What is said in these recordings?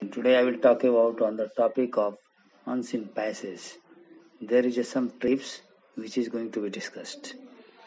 Today I will talk about on the topic of unseen passages. There is some tips which is going to be discussed.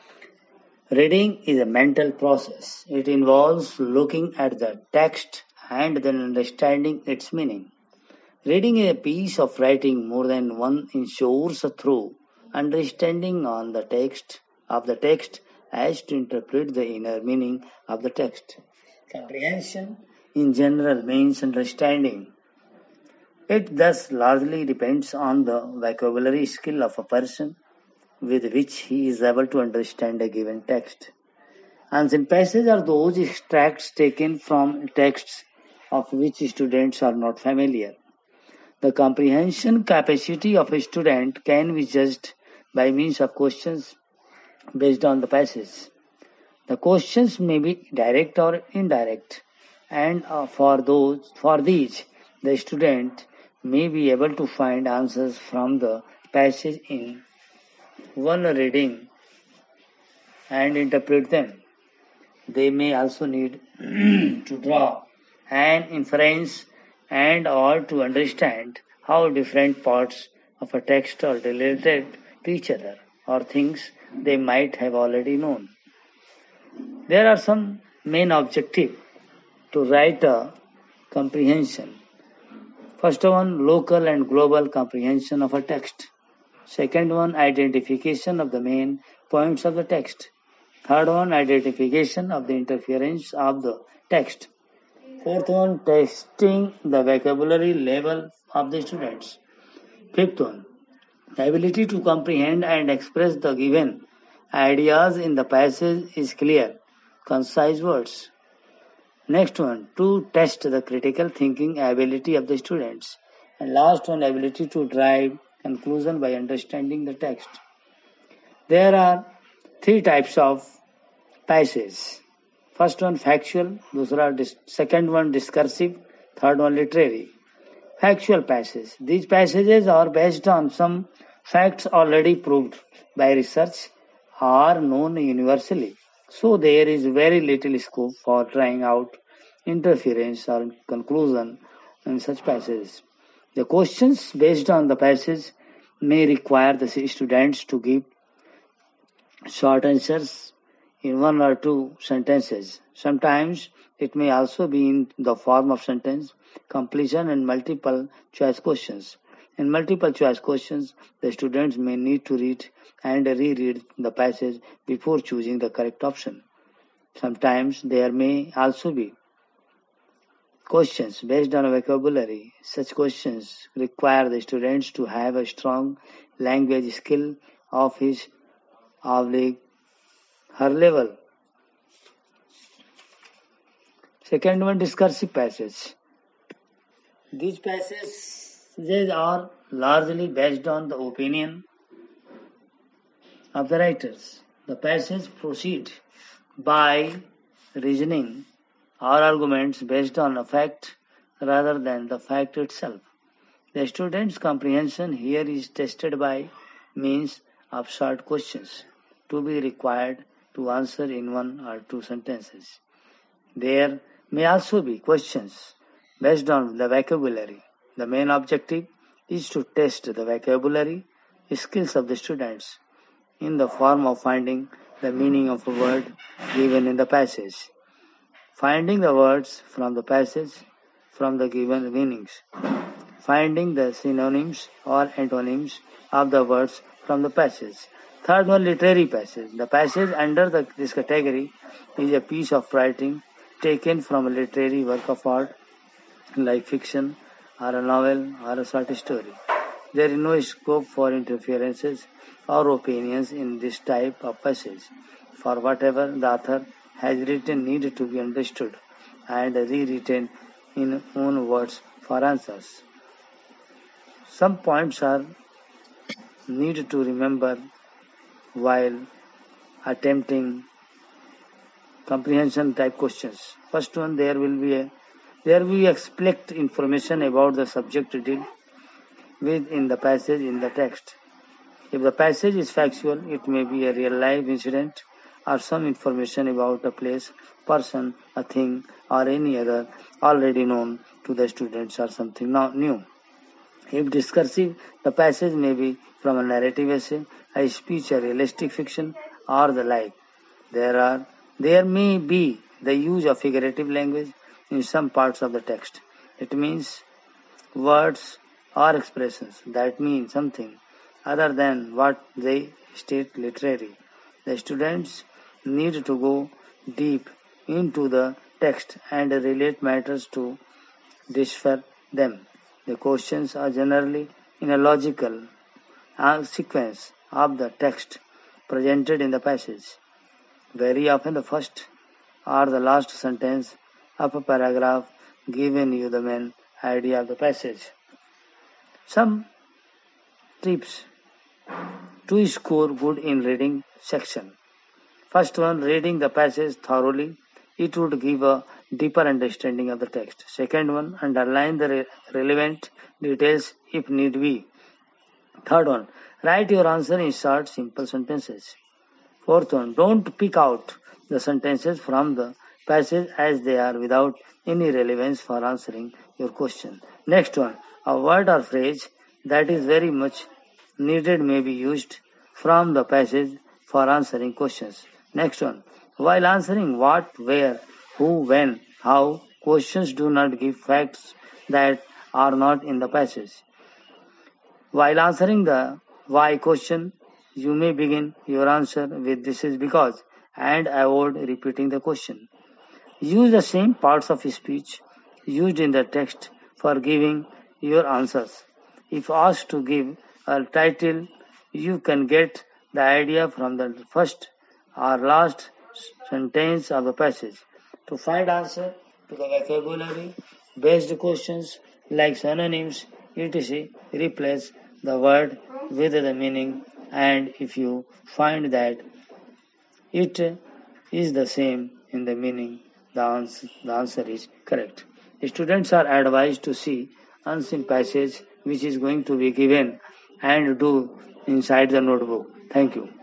Reading is a mental process. It involves looking at the text and then understanding its meaning. Reading a piece of writing more than one ensures a thorough understanding on the text as to interpret the inner meaning of the text. Comprehension in general means understanding. It thus largely depends on the vocabulary skill of a person with which he is able to understand a given text. Unseen passages are those extracts taken from texts of which students are not familiar. The comprehension capacity of a student can be judged by means of questions based on the passage. The questions may be direct or indirect, and for these, the student may be able to find answers from the passage in one reading and interpret them. They may also need to draw an inference and or to understand how different parts of a text are related to each other or things they might have already known. There are some main objectives to write a comprehension. First one, local and global comprehension of a text. Second one, identification of the main points of the text. Third one, identification of the interference of the text. Fourth one, testing the vocabulary level of the students. Fifth one, the ability to comprehend and express the given ideas in the passage is clear, concise words. Next one, to test the critical thinking ability of the students. And last one, ability to drive conclusion by understanding the text. There are three types of passages. First one factual, second one discursive, third one literary. Factual passages. These passages are based on some facts already proved by research or known universally. So there is very little scope for trying out interference or conclusion in such passages. The questions based on the passage may require the students to give short answers in one or two sentences. Sometimes it may also be in the form of sentence completion and multiple choice questions. In multiple choice questions, the students may need to read and reread the passage before choosing the correct option. Sometimes there may also be questions based on vocabulary. Such questions require the students to have a strong language skill of his or her level. Second one, discursive passage. These passages are largely based on the opinion of the writers. The passage proceed by reasoning or arguments based on a fact rather than the fact itself. The student's comprehension here is tested by means of short questions to be required to answer in one or two sentences. There may also be questions based on the vocabulary. The main objective is to test the vocabulary skills of the students in the form of finding the meaning of a word given in the passage, finding the words from the passage from the given meanings, finding the synonyms or antonyms of the words from the passage. Third one, literary passage. The passage under this category is a piece of writing taken from a literary work of art like fiction or a novel or a short story. There is no scope for interferences or opinions in this type of passage, for whatever the author has written needs to be understood and rewritten in own words for answers. Some points are needed to remember while attempting comprehension type questions. First one, there we expect information about the subject deal with in the passage in the text. If the passage is factual, it may be a real life incident or some information about a place, person, a thing, or any other already known to the students are something new. If discursive, the passage may be from a narrative essay, a speech, a realistic fiction, or the like. There may be the use of figurative language in some parts of the text. It means words or expressions that mean something other than what they state literally. The students need to go deep into the text and relate matters to decipher them. The questions are generally in a logical sequence of the text presented in the passage. Very often the first or the last sentence of a paragraph given you the main idea of the passage. Some tips to score good in reading section. First one, reading the passage thoroughly. It would give a deeper understanding of the text. Second one, underline the relevant details if need be. Third one, write your answer in short, simple sentences. Fourth one, don't pick out the sentences from the passage as they are without any relevance for answering your question. Next one, a word or phrase that is very much needed may be used from the passage for answering questions. Next one, while answering what, where, who, when, how, questions do not give facts that are not in the passage. While answering the why question, you may begin your answer with this is because and avoid repeating the question. Use the same parts of speech used in the text for giving your answers. If asked to give a title, you can get the idea from the first or last sentence of the passage. To find answer to the vocabulary based questions like synonyms, etc., replace the word with the meaning, and if you find that it is the same in the meaning, the answer is correct. Students are advised to see unseen passage which is going to be given and do inside the notebook. Thank you.